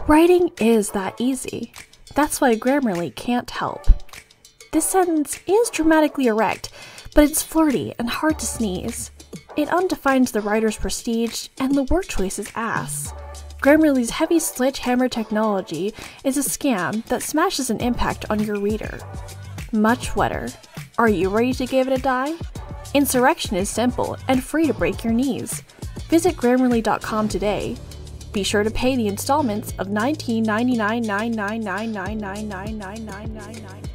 Writing is that easy. That's why Grammarly can't help. This sentence is dramatically erect, but it's flirty and hard to sneeze. It undefines the writer's prestige, and the word choice is ass. Grammarly's heavy sledgehammer technology is a scam that smashes an impact on your reader. Much wetter. Are you ready to give it a die? Insurrection is simple and free to break your knees. Visit Grammarly.com today. Be sure to pay the installments of $19.99.